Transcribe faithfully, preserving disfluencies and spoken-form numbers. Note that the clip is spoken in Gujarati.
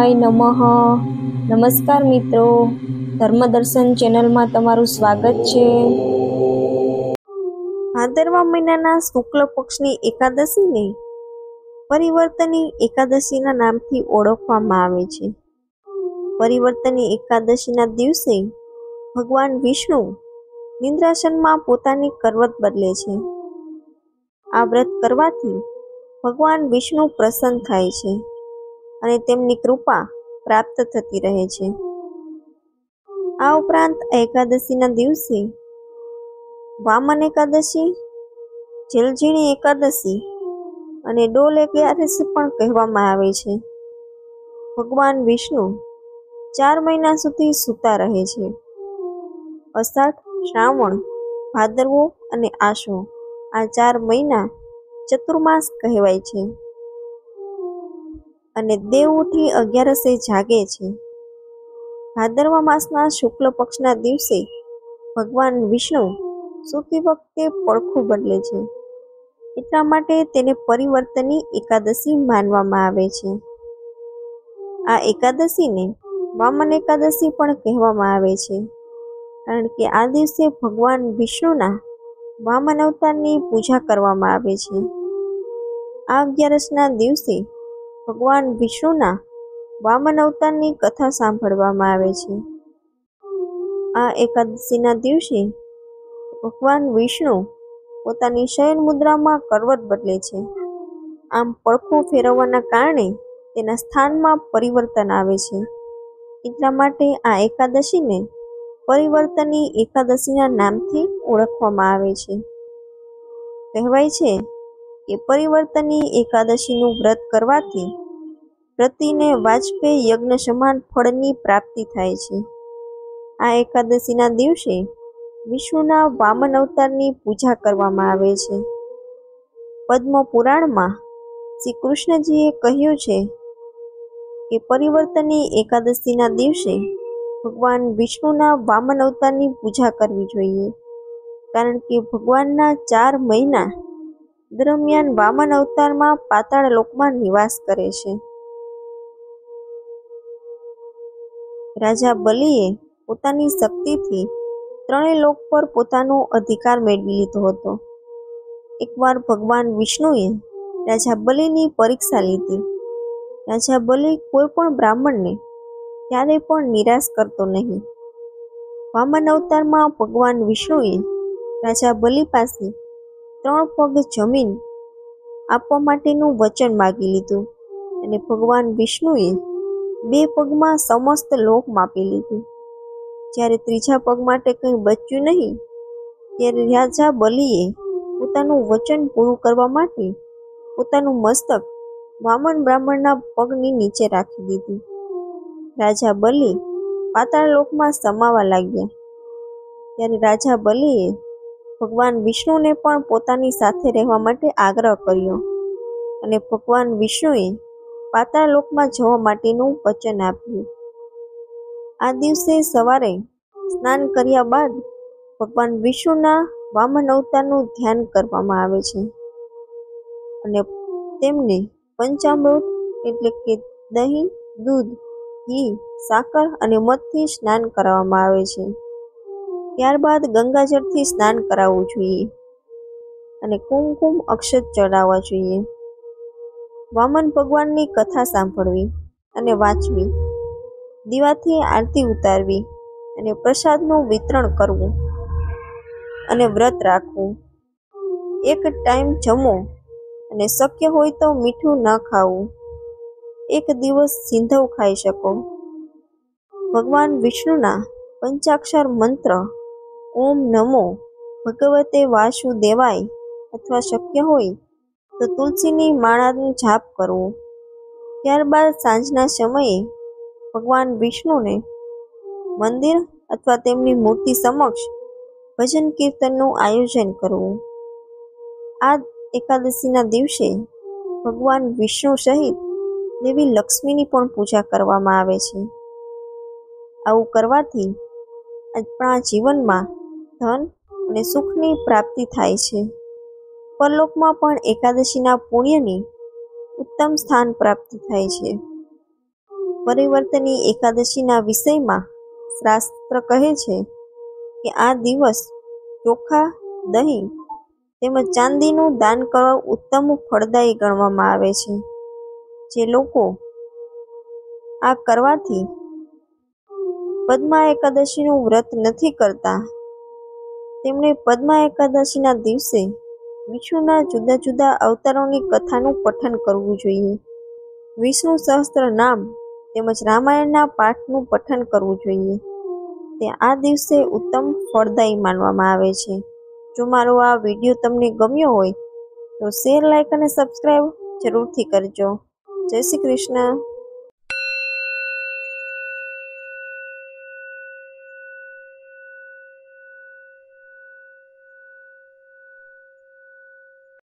શિવાય નમઃ. નમસ્કાર મિત્રો, ધર્મદર્શન ચેનલમાં તમારું સ્વાગત છે. ભાદરવા મહિનાના શુક્લ પક્ષની એકાદશીને પરિવર્તની એકાદશીના નામથી ઓળખવામાં આવે છે. પરિવર્તની એકાદશીના દિવસે ભગવાન વિષ્ણુ નિદ્રાસનમાં પોતાની કરવત બદલે છે. આ વ્રત કરવાથી ભગવાન વિષ્ણુ પ્રસન્ન થાય છે અને તેમની કૃપા પ્રાપ્ત થતી રહે છે. આ ઉપરાંત એકાદશીના દિવસે વામન એકાદશી, જલઝીણી એકાદશી અને ડોલ એકાદશી પણ કહેવામાં આવે છે. ભગવાન વિષ્ણુ ચાર મહિના સુધી સૂતા રહે છે. અષાઢ, શ્રાવણ, ભાદરવો અને આસો આ ચાર મહિના ચતુર્માસ કહેવાય છે અને દેવ ઉઠી અગિયારસે જાગે છે. ભાદરવા માસના શુક્લ પક્ષના દિવસે ભગવાન વિષ્ણુ સૂતી વખતે પડખું બદલે છે, એટલા માટે તેને પરિવર્તની એકાદશી માનવામાં આવે છે. આ એકાદશીને વામન એકાદશી પણ કહેવામાં આવે છે, કારણ કે આ દિવસે ભગવાન વિષ્ણુના વામન અવતારની પૂજા કરવામાં આવે છે. આ અગિયારસના દિવસે ભગવાન વિષ્ણુના વામન અવતારની કથા સાંભળવામાં આવે છે. આ એકાદશીના દિવસે ભગવાન વિષ્ણુ પોતાની શયન મુદ્રામાં કરવત બદલે છે. આમ પડખું ફેરવવાના કારણે તેના સ્થાનમાં પરિવર્તન આવે છે. એટલા માટે આ એકાદશીને પરિવર્તની એકાદશીના નામથી ઓળખવામાં આવે છે. કહેવાય છે કે પરિવર્તની એકાદશીનું વ્રત કરવાથી વ્રતીને વાજપેયી યજ્ઞ સમાન ફળની પ્રાપ્તિ થાય છે. આ એકાદશીના દિવસે વિષ્ણુના વામન અવતારની પૂજા કરવામાં આવે છે. પદ્મ પુરાણમાં શ્રી કૃષ્ણજીએ કહ્યું છે કે પરિવર્તની એકાદશીના દિવસે ભગવાન વિષ્ણુના વામન અવતારની પૂજા કરવી જોઈએ, કારણ કે ભગવાનના ચાર મહિના દરમિયાન વામન અવતારમાં પાતાળ લોકમાં નિવાસ કરે છે. રાજા બલિએ પોતાની શક્તિથી ત્રણેય લોક પર પોતાનો અધિકાર મેળવી લીધો હતો. એકવાર ભગવાન વિષ્ણુએ રાજા બલિની પરીક્ષા લીધી. રાજા બલિ કોઈ પણ બ્રાહ્મણને ક્યારેય પણ નિરાશ કરતો નહીં. વામન અવતારમાં ભગવાન વિષ્ણુએ રાજા બલિ પાસે ત્રણ પગ જમીન આપવા માટેનું વચન માગી લીધું અને ભગવાન વિષ્ણુએ બે પગમાં સમસ્ત લોક માપી લીધું. જ્યારે ત્રીજા પગ માટે કંઈ બચ્યું નહીં, ત્યારે રાજા બલિએ પોતાનું વચન પૂરું કરવા માટે પોતાનું મસ્તક વામન બ્રાહ્મણના પગની નીચે રાખી દીધું. રાજા બલિ પાતાળ લોકમાં સમાવા લાગ્યા. ત્યારે રાજા બલિએ ભગવાન વિષ્ણુને પણ પોતાની સાથે રહેવા માટે આગ્રહ કર્યો અને ભગવાન વિષ્ણુએ પાતાળ લોકમાં જવા માટેનું વચન આપ્યું. આ દિવસે સવારે સ્નાન કર્યા બાદ ભગવાન વિષ્ણુના વામન અવતારનું ધ્યાન કરવામાં આવે છે અને તેમને પંચામૃત એટલે કે દહીં, દૂધ, ઘી, સાકર અને મધથી સ્નાન કરાવવામાં આવે છે. ત્યારબાદ ગંગાજળથી સ્નાન કરાવવું જોઈએ અને કુમકુમ અક્ષત ચડાવવા જોઈએ. વામન ભગવાનની કથા સાંભળવી અને વાંચવી, દીવાથી આરતી ઉતારવી અને પ્રસાદનું વિતરણ કરવું અને વ્રત રાખવું. એક ટાઈમ જમો અને શક્ય હોય તો મીઠું ન ખાવું. એક દિવસ સિંધવ ખાઈ શકો. ભગવાન વિષ્ણુના પંચાક્ષર મંત્ર ઓમ નમો ભગવતે વાસુદેવાય અથવા શક્ય હોય તો તુલસીની માળાનું જાપ કરવો. ત્યારબાદ સાંજના સમયે ભગવાન વિષ્ણુને મંદિર અથવા તેમની મૂર્તિ સમક્ષ ભજન કીર્તનનું આયોજન કરવું. આ એકાદશીના દિવસે ભગવાન વિષ્ણુ સહિત દેવી લક્ષ્મીની પણ પૂજા કરવામાં આવે છે. આવું કરવાથી આપણા જીવનમાં ધન અને સુખની પ્રાપ્તિ થાય છે. પરલોકમાં પણ એકાદશીના પુણ્યની ઉત્તમ સ્થાન પ્રાપ્ત થાય છે. પરિવર્તની એકાદશીના વિષયમાં શાસ્ત્ર કહે છે કે આ દિવસ ચોખા, દહીં તેમજ ચાંદીનું દાન કરવા ઉત્તમ ફળદાયી ગણવામાં આવે છે. જે લોકો આ કરવાથી પદ્મા એકાદશીનું વ્રત નથી કરતા તેમણે પદ્મા એકાદશીના દિવસે વિષ્ણુના જુદા જુદા અવતારોની કથાનું પઠન કરવું જોઈએ. વિષ્ણુ સહસ્ત્ર નામ તેમજ રામાયણના પાઠનું પઠન કરવું જોઈએ. તે આ દિવસે ઉત્તમ ફળદાયી માનવામાં આવે છે. જો મારો આ વિડીયો તમને ગમ્યો હોય તો શેર, લાઈક અને સબસ્ક્રાઈબ જરૂરથી કરજો. જય શ્રી કૃષ્ણ.